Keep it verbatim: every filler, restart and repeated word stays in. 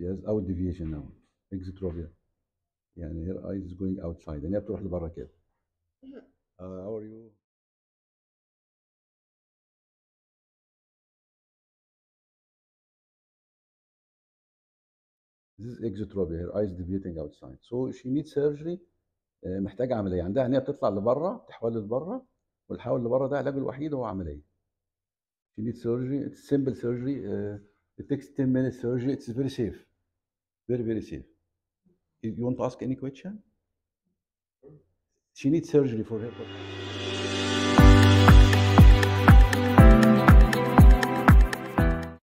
she has out deviation now. Exotropia. يعني her eyes is going outside. يعني هي بتروح لبره كده. Uh, how are you? This is exotropia. Her eyes deviating outside. So she needs surgery. آه، محتاجه عمليه. عندها ان هي بتطلع لبره، تحول لبره، والحول لبره ده علاجه الوحيد هو عمليه. She needs surgery. It's simple surgery. Uh, it takes ten minutes surgery. It's very safe. Very, very safe. You you want to ask any question? She needs surgery for her.